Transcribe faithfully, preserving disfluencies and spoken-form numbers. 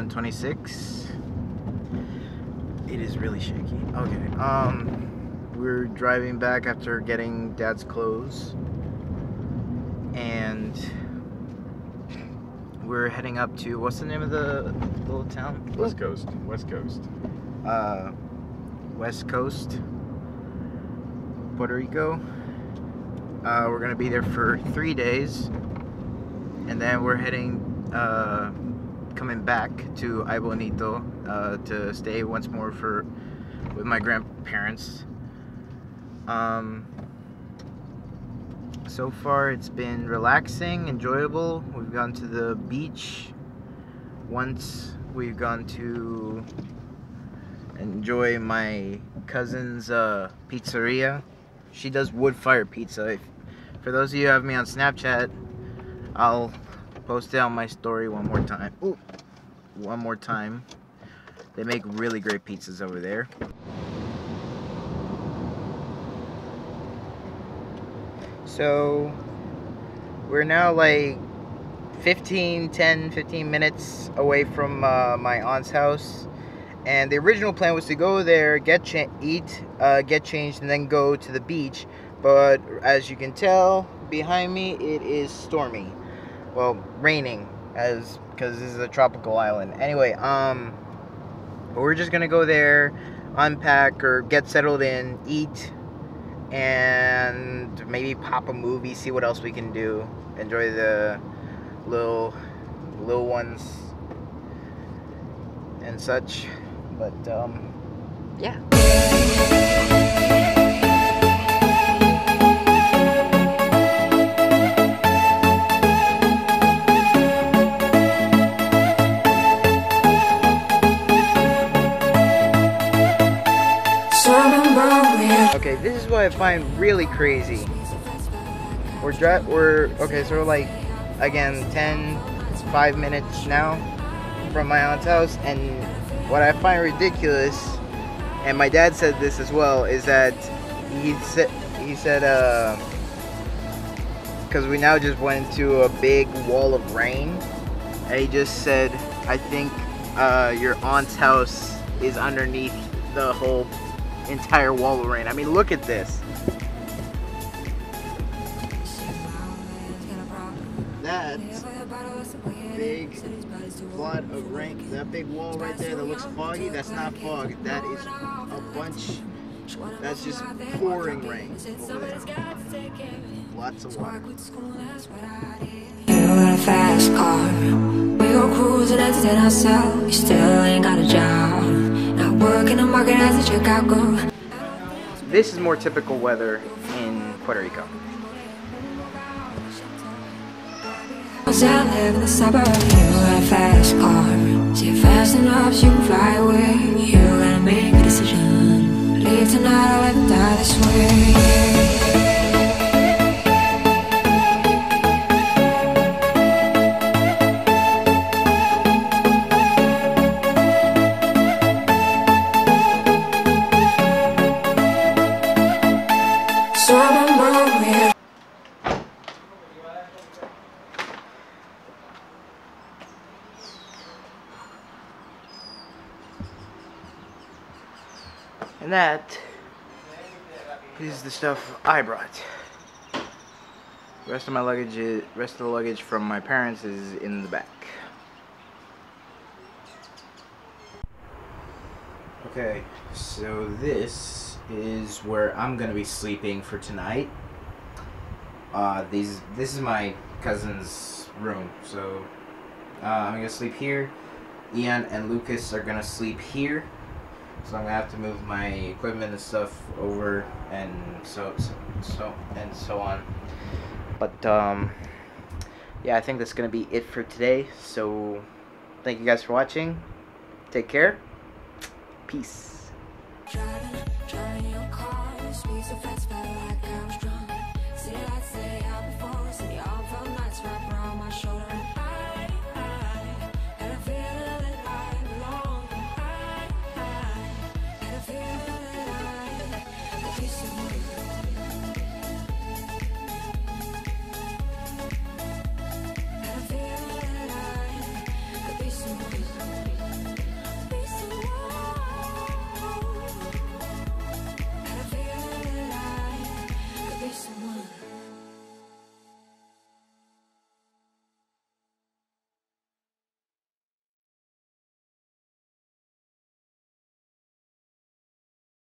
seven twenty-six. It is really shaky. Okay. Um, we're driving back after getting Dad's clothes, and we're heading up to, what's the name of the little town? West Coast. West Coast. Uh, West Coast, Puerto Rico. Uh, we're gonna be there for three days, and then we're heading, uh, coming back to Ay Bonito uh, to stay once more for with my grandparents. Um, so far, it's been relaxing, enjoyable. We've gone to the beach once. We've gone to enjoy my cousin's uh, pizzeria. She does wood-fired pizza. If, for those of you who have me on Snapchat, I'll post it on my story one more time. Ooh, one more time. They make really great pizzas over there. So we're now like fifteen, ten, fifteen minutes away from uh, my aunt's house. And the original plan was to go there, get cha eat, uh, get changed, and then go to the beach. But as you can tell behind me, it is stormy. Well, raining, as because this is a tropical island. Anyway, um, we're just gonna go there, unpack or get settled in, eat, and maybe pop a movie, see what else we can do, enjoy the little little ones and such. But um, yeah. Okay, this is what I find really crazy. We're dri we're okay, so we're like again ten, five minutes now from my aunt's house, and what I find ridiculous, and my dad said this as well, is that he said he said uh because we now just went into a big wall of rain, and he just said, I think uh your aunt's house is underneath the whole entire wall of rain. I mean, look at this. That big flood of rain, that big wall right there that looks foggy, that's not fog. That is a bunch, that's just pouring rain over there. Lots of water. You got a fast car. We go cruising, entertain ourselves. You still ain't got a job. Not working the market as a checkout girl. This is more typical weather in Puerto Rico. I live in the suburbs. You got a fast car. See, fast enough, you can fly away. You gotta make a decision. Leave tonight or let me die this way. And that is the stuff I brought. The rest of my luggage, is, rest of the luggage from my parents is in the back. Okay, so this is where I'm gonna be sleeping for tonight. Uh, these, this is my cousin's room, so uh, I'm gonna sleep here. Ian and Lucas are gonna sleep here. So I'm gonna have to move my equipment and stuff over, and so so, so and so on. But um, yeah, I think that's gonna be it for today. So thank you guys for watching. Take care. Peace.